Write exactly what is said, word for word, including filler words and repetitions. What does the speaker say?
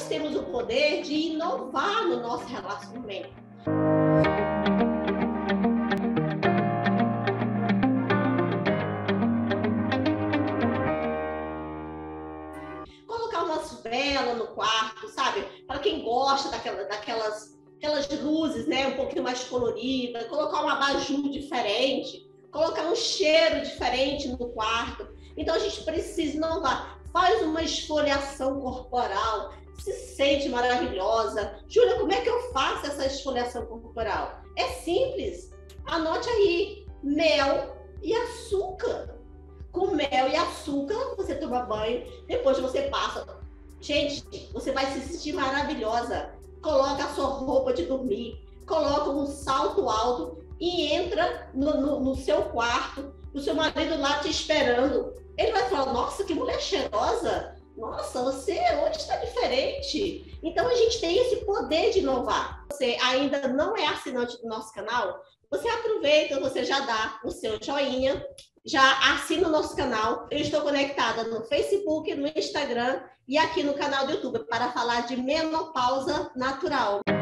nós temos o poder de inovar no nosso relacionamento. Colocar uma vela no quarto, sabe? Para quem gosta daquela, daquelas aquelas luzes, né? Um pouquinho mais colorida, colocar um abajur diferente, colocar um cheiro diferente no quarto. Então a gente precisa inovar. Faz uma esfoliação corporal, se sente maravilhosa. Júlia, como é que eu faço essa esfoliação corporal? É simples. Anote aí, mel e açúcar. Com mel e açúcar, você toma banho, depois você passa. Gente, você vai se sentir maravilhosa. Coloca a sua roupa de dormir, coloca um salto alto e entra no, no, no seu quarto, o seu marido lá te esperando. Ele vai falar, nossa, que mulher cheirosa. Nossa, você hoje está diferente. Então, a gente tem esse poder de inovar. Você ainda não é assinante do nosso canal? Você aproveita, você já dá o seu joinha, já assina o nosso canal. Eu estou conectada no Facebook, no Instagram e aqui no canal do YouTube para falar de menopausa natural.